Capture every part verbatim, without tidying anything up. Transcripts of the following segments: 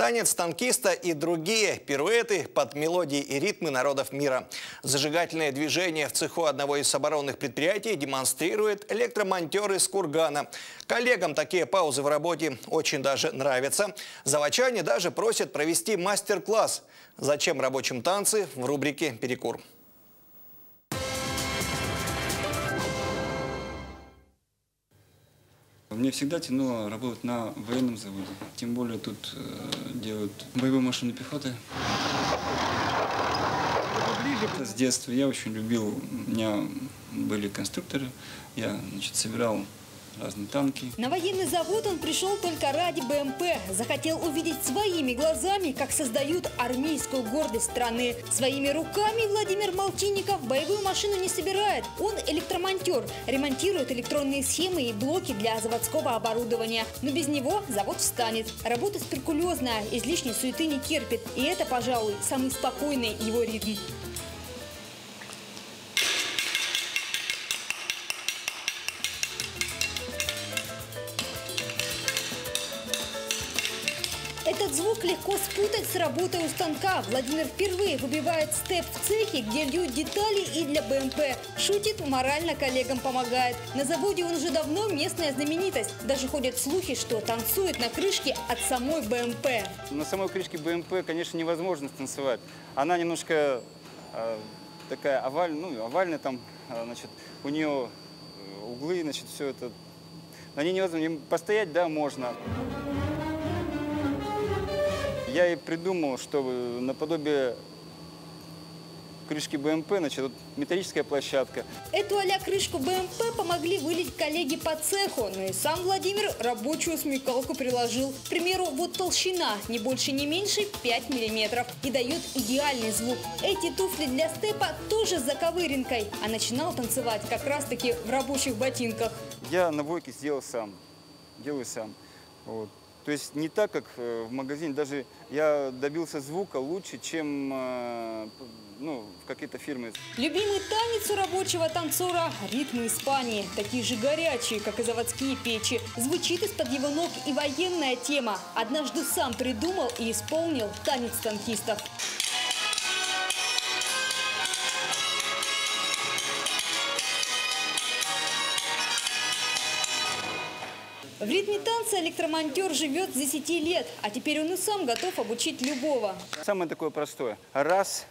Танец танкиста и другие пируэты под мелодии и ритмы народов мира. Зажигательное движение в цеху одного из оборонных предприятий демонстрирует электромонтер из Кургана. Коллегам такие паузы в работе очень даже нравятся. Заводчане даже просят провести мастер-класс. Зачем рабочим танцы в рубрике «Перекур». Мне всегда тянуло работать на военном заводе. Тем более тут э, делают боевую машину пехоты. С детства я очень любил, у меня были конструкторы, я, значит, собирал разные танки. На военный завод он пришел только ради БМП. Захотел увидеть своими глазами, как создают армейскую гордость страны. Своими руками Владимир Молчинников боевую машину не собирает. Он электромонтер, ремонтирует электронные схемы и блоки для заводского оборудования. Но без него завод встанет. Работа скрупулезная, излишней суеты не терпит. И это, пожалуй, самый спокойный его ритм. Этот звук легко спутать с работой у станка. Владимир впервые выбивает степ в цехе, где льют детали и для БМП. Шутит, морально коллегам помогает. На заводе он уже давно местная знаменитость. Даже ходят слухи, что танцует на крышке от самой БМП. На самой крышке БМП, конечно, невозможно танцевать. Она немножко э, такая овальная, ну, овальная там, э, значит, у нее углы, значит, все это. На ней невозможно. Постоять, да, можно. Я и придумал, что наподобие крышки БМП, значит, вот металлическая площадка. Эту а-ля крышку БМП помогли вылить коллеги по цеху, но и сам Владимир рабочую смекалку приложил. К примеру, вот толщина, не больше, не меньше, пять миллиметров, и дает идеальный звук. Эти туфли для степа тоже с заковыринкой, а начинал танцевать как раз-таки в рабочих ботинках. Я навойки сделал сам, делаю сам. Вот. То есть не так, как в магазине. Даже я добился звука лучше, чем ну, в какие-то фирмы. Любимый танец у рабочего танцора – ритмы Испании. Такие же горячие, как и заводские печи. Звучит из-под его ног и военная тема. Однажды сам придумал и исполнил танец танкистов. В ритме танца электромонтер живет с десяти лет, а теперь он и сам готов обучить любого. Самое такое простое. Раз.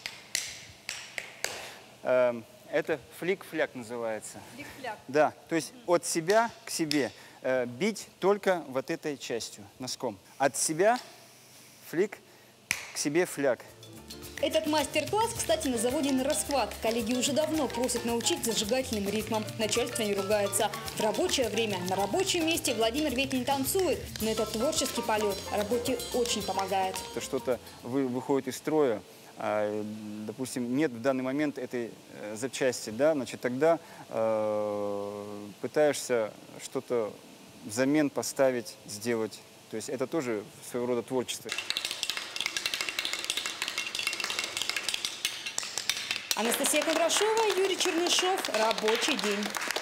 Э, это флик-фляк называется. Флик-фляк. Да, то есть от себя к себе э, бить только вот этой частью, носком. От себя флик, к себе фляк. Этот мастер-класс, кстати, на заводе на расхват. Коллеги уже давно просят научить зажигательным ритмам. Начальство не ругается. В рабочее время на рабочем месте Владимир ведь не танцует, но этот творческий полет работе очень помогает. Что-то вы, выходит из строя, а, допустим, нет в данный момент этой э, запчасти, да, значит, тогда э, пытаешься что-то взамен поставить, сделать. То есть это тоже своего рода творчество. Анастасия Кондрашова, Юрий Чернышов. Рабочий день.